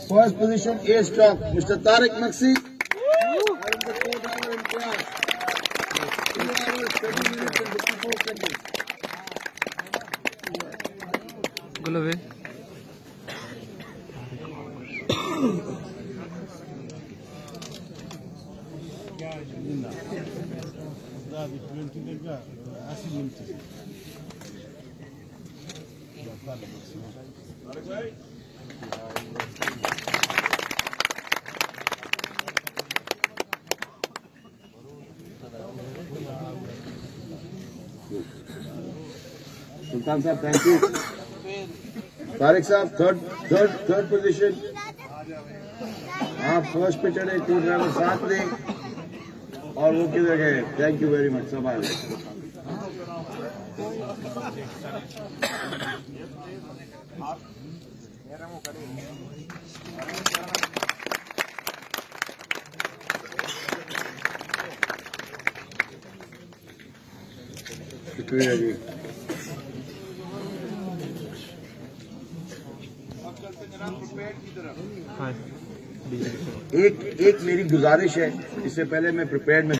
First position, A stock, Mr. Tariq Magsi. Gulave. Sultan साहब, thank you. Tariq साहब, third position. आप first पे चढ़े, 2 ड्राइवर साथ दें और वो किधर गए? थैंक यू वेरी मच, सब आ गए. शुक्रिया जी. एक मेरी गुजारिश है, इससे पहले मैं प्रिपेयर्ड में